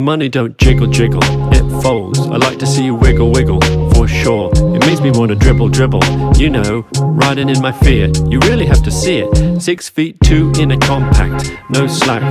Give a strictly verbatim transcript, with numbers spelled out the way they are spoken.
Money don't jiggle jiggle, it folds. I like to see you wiggle wiggle, for sure. It makes me wanna dribble dribble, you know, riding in my Fiat. You really have to see it. Six feet two in a compact, no slack.